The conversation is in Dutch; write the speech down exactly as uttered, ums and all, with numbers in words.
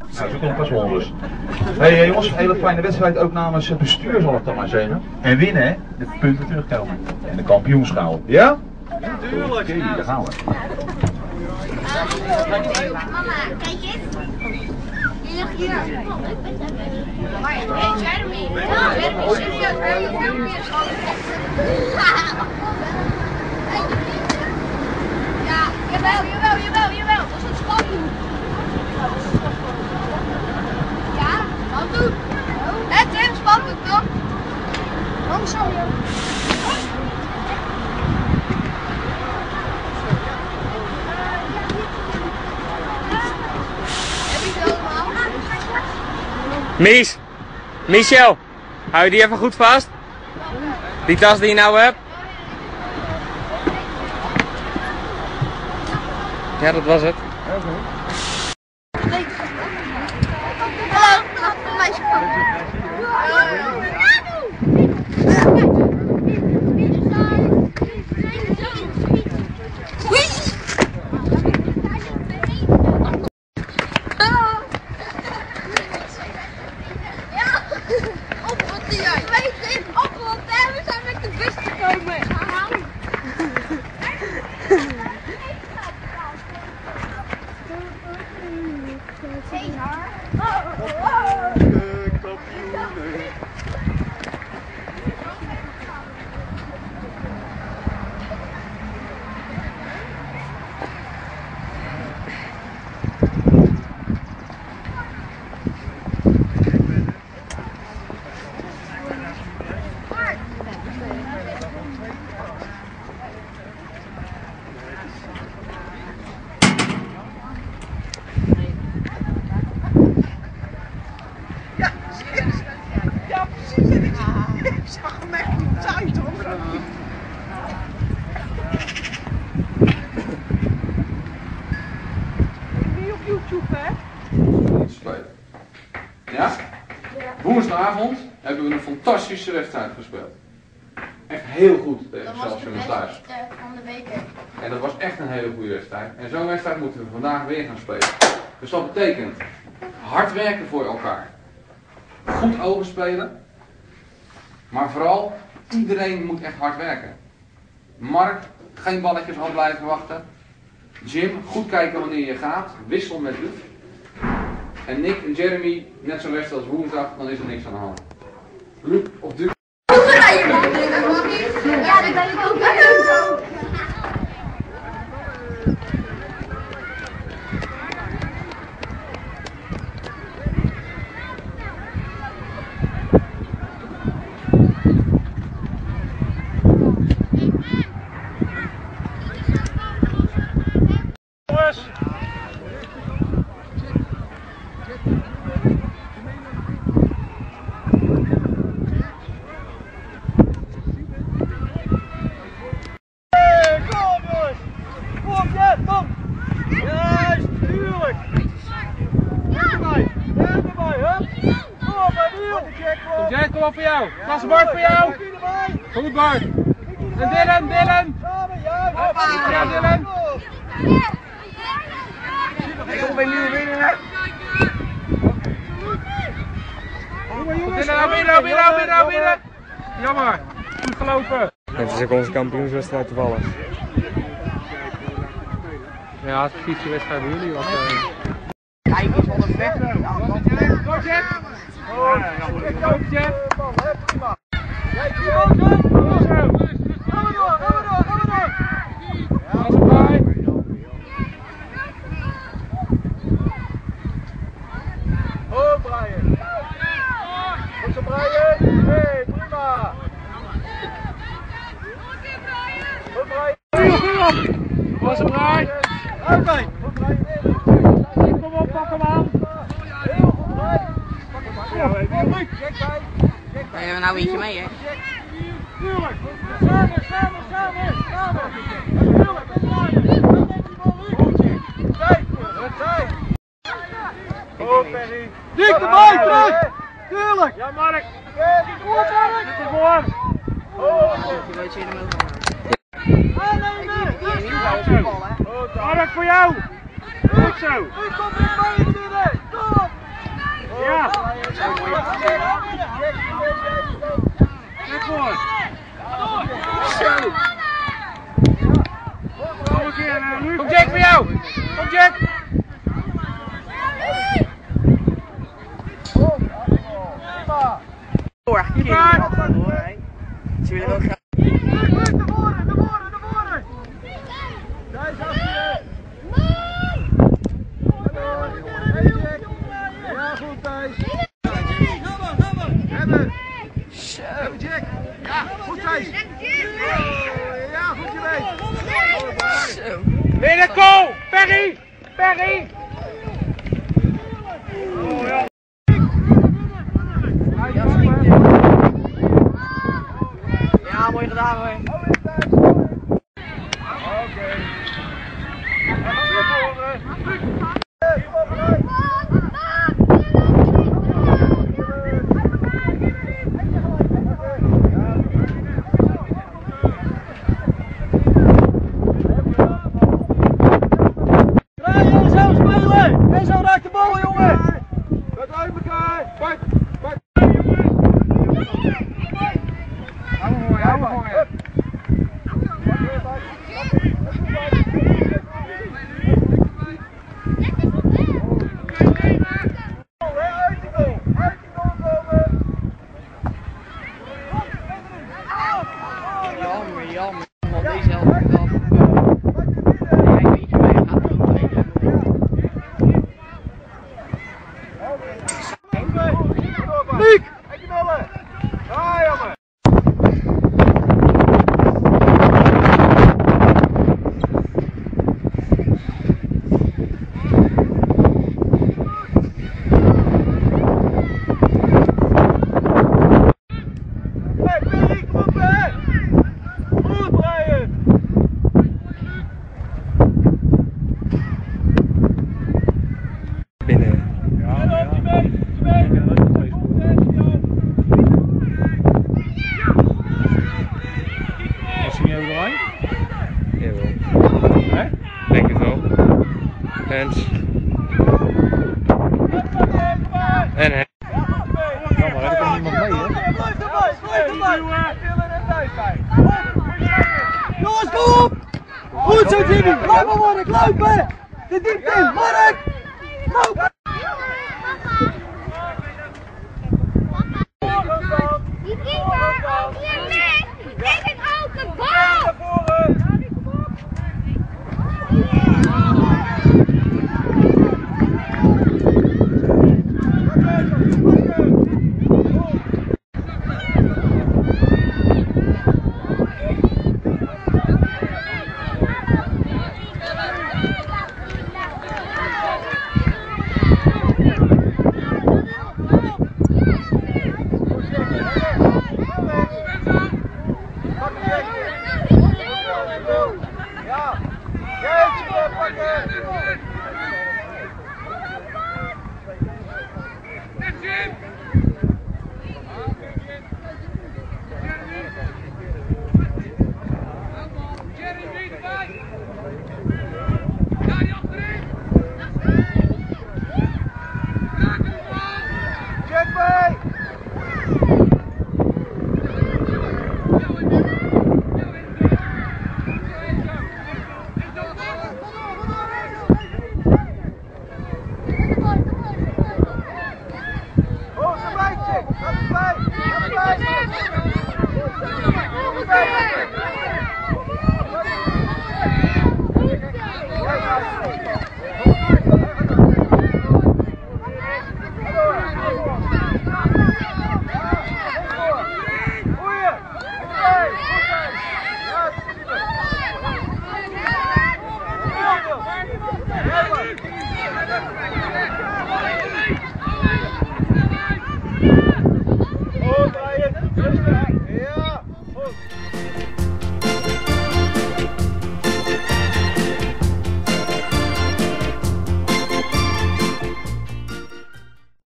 Nou, zo komt pas wel dus. Hé hey, jongens, een hele fijne wedstrijd ook namens het bestuur zal ik dan maar zeggen. En winnen hè, de punten terugkomen. En de kampioenschaal. Ja? Ja, tuurlijk. Oké, okay, daar gaan we. Mama, kijk eens. Je ligt hier. Hé, Jeremy. Ja, Jeremy, serieus. We hebben filmpjes van. Ja, jawel, jawel, jawel, jawel. Dat is een spandoek. Ja, spandoek. Hé, Tim, spandoek dan. Langzaam, joh. Mies, Michel, hou je die even goed vast? Die tas die je nou hebt? Ja, dat was het. Hallo, een meisje van. Ja? Woensdagavond hebben we een fantastische wedstrijd gespeeld. Echt heel goed tegen Excelsior thuis. Van de beker. En dat was echt een hele goede wedstrijd. En zo'n wedstrijd moeten we vandaag weer gaan spelen. Dus dat betekent hard werken voor elkaar. Goed overspelen. Maar vooral, iedereen moet echt hard werken. Mark, geen balletjes al blijven wachten. Jim, goed kijken wanneer je gaat. Wissel met u. En Nick en Jeremy, net zo wedstrijd als woensdag, dan is er niks aan de hand. Luc of Duke. Ja, dat ben ik ook wel. Jack, kom op voor jou. Dat is Bart voor jou. Goed Bart. En Dylan, Dylan. Ja, Dylan. Ik kom bij nieuwe winnen. Dylan, nou binnen, nou binnen, nou binnen, nou binnen. Jammer. Goed gelopen. Het is ook onze kampioenswedstrijd toevallig. Ja, het is een fietswedstrijd bij jullie. Kijk eens van de weg. Go Jeff. Go Jeff. Kijk hier ook. Gaan we door, gaan we door, gaan we door. Ja, dat is erbij. Oh Brian. Goed zo Brian. Hey, prima. Goed Brian. Was hem Brian. Oké. Kom op, pak hem aan. Heel goed Brian. We hebben nou eentje mee, hè? Tuurlijk! Samen, samen, samen! Samen! Tuurlijk! Kijk! Kijk! Oh, Perry! Dik erbij, terug! Tuurlijk! Ja, Mark! Kom op, Mark! Zit ervoor! Oh, Je weet je hem ook. aannemen! Mark, voor jou! Goed zo! Ik kom niet bij je, Kom! Ja. Kijk voor. Zo. Kom een keer, uh, nu. Kom Jack voor jou. Kom Jack. Voor. Zie je ook graag. Ja, goed Thijs. Hebben. Zo. Jack. Ja, goed Thijs. Ja, goed geweest. Zo. Binnen, goal! Perry! Perry! Oh, ja. Ja, mooi gedaan hoor. Oké. Jammer, jammer. Want deze helft wel. Ja, ik weet je, maar je gaat ook tegen. Niek! Eentje ballen! Ah, jongen! Denk het wel. Hens. En Hens. Jammer, er komt niemand mee, hè? Jongens, kom op! Goed zo, Jimmy! Loop maar, Mark! Lopen! De diepte in! Mark! Lopen! Die keeper, ook hier net. Kijk het ook, een bal! Ja! Jeetje, pakken! Jet bij!